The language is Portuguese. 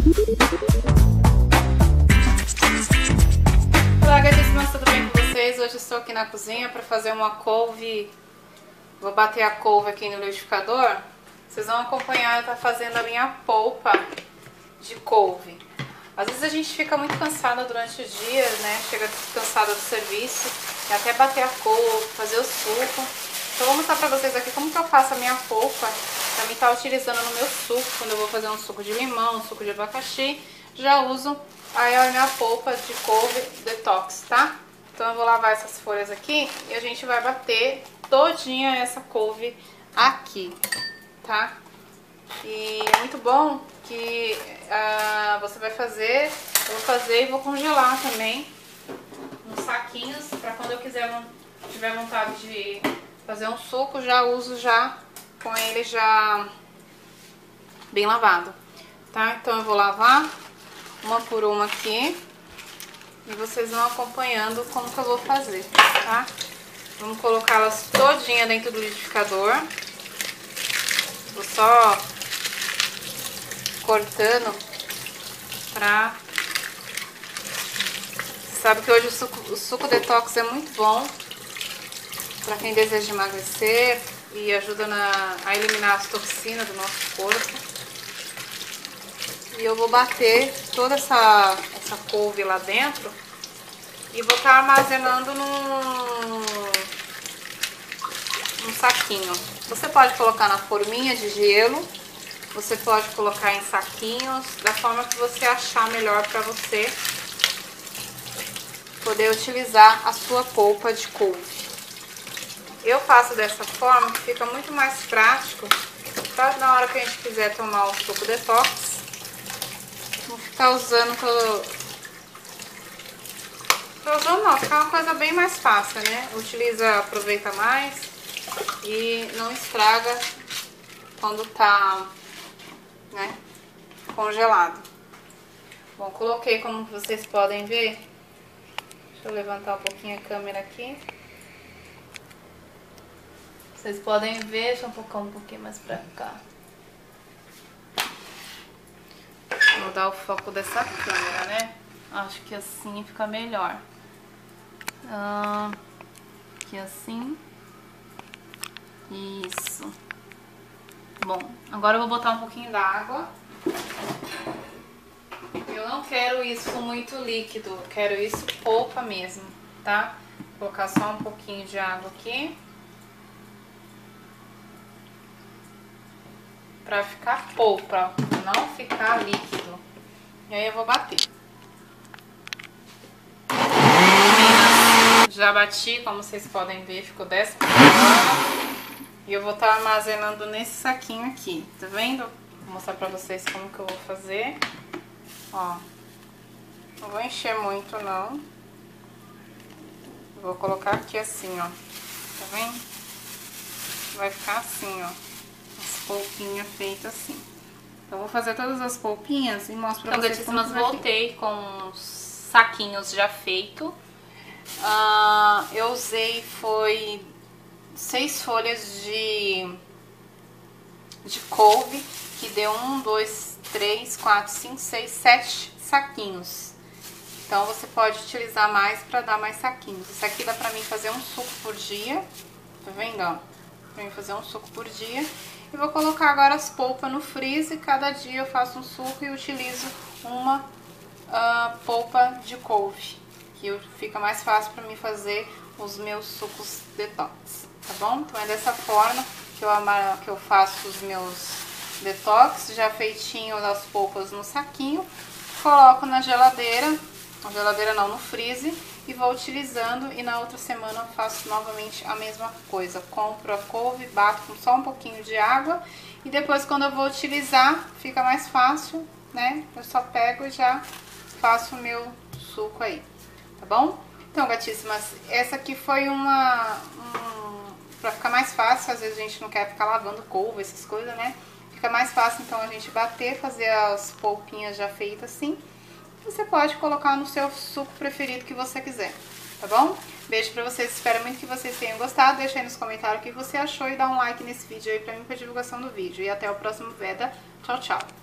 Olá, gatíssimas, tudo bem com vocês? Hoje estou aqui na cozinha para fazer uma couve. Vou bater a couve aqui no liquidificador. Vocês vão acompanhar, eu tô fazendo a minha polpa de couve. Às vezes a gente fica muito cansada durante o dia, né? Chega cansada do serviço e até bater a couve, fazer o suco. Então vou mostrar pra vocês aqui como que eu faço a minha polpa. Pra mim estar utilizando no meu suco, quando eu vou fazer um suco de limão, um suco de abacaxi, já uso aí a minha polpa de couve detox, tá? Então eu vou lavar essas folhas aqui e a gente vai bater todinha essa couve aqui, tá? E é muito bom que você vai fazer, eu vou fazer e vou congelar também nos saquinhos, pra quando eu tiver vontade de fazer um suco, já uso já com ele já bem lavado, tá? Então eu vou lavar uma por uma aqui e vocês vão acompanhando como que eu vou fazer, tá? Vamos colocá-las todinha dentro do liquidificador. Vou só cortando pra... Você sabe que hoje o suco detox é muito bom pra quem deseja emagrecer e ajuda a eliminar as toxinas do nosso corpo. E eu vou bater toda essa couve lá dentro e vou estar armazenando num saquinho. Você pode colocar na forminha de gelo, você pode colocar em saquinhos, da forma que você achar melhor para você poder utilizar a sua polpa de couve. Eu faço dessa forma que fica muito mais prático, tá? Na hora que a gente quiser tomar o suco detox, vou ficar usando não, fica uma coisa bem mais fácil, né? Utiliza, aproveita mais e não estraga quando tá, né, congelado. Bom, coloquei, como vocês podem ver. Deixa eu levantar um pouquinho a câmera aqui. Vocês podem ver, deixa eu focar um pouquinho mais pra cá. Vou dar o foco dessa câmera, né? Acho que assim fica melhor. Aqui assim. Isso. Bom, agora eu vou botar um pouquinho d'água. Eu não quero isso muito líquido, eu quero isso polpa mesmo, tá? Vou colocar só um pouquinho de água aqui. Pra ficar polpa, não ficar líquido. E aí eu vou bater. Já bati, como vocês podem ver, ficou dessa forma. E eu vou estar armazenando nesse saquinho aqui, tá vendo? Vou mostrar pra vocês como que eu vou fazer. Ó, não vou encher muito não. Vou colocar aqui assim, ó. Tá vendo? Vai ficar assim, ó. As polpinhas feitas assim. Então vou fazer todas as polpinhas e mostro pra vocês como que vai ficar. Voltei com os saquinhos já feitos. Eu usei foi 6 folhas de couve, que deu 1, 2, 3, 4, 5, 6, 7 saquinhos. Então você pode utilizar mais para dar mais saquinhos. Isso aqui dá pra mim fazer um suco por dia, tá vendo, ó? Pra mim fazer um suco por dia. E vou colocar agora as polpas no freezer. Cada dia eu faço um suco e utilizo uma polpa de couve, que fica mais fácil para mim fazer os meus sucos detox, tá bom? Então é dessa forma que eu faço os meus detox, já feitinho das polpas no saquinho, coloco na geladeira não, no freezer, e vou utilizando, e na outra semana eu faço novamente a mesma coisa. Compro a couve, bato com só um pouquinho de água, e depois quando eu vou utilizar, fica mais fácil, né? Eu só pego e já faço o meu suco aí, tá bom? Então, gatíssimas, essa aqui foi pra ficar mais fácil. Às vezes a gente não quer ficar lavando couve, essas coisas, né? Fica mais fácil, então, a gente bater, fazer as polpinhas já feitas assim. Você pode colocar no seu suco preferido que você quiser, tá bom? Beijo pra vocês, espero muito que vocês tenham gostado. Deixa aí nos comentários o que você achou e dá um like nesse vídeo aí pra mim, pra divulgação do vídeo. E até o próximo Veda. Tchau, tchau!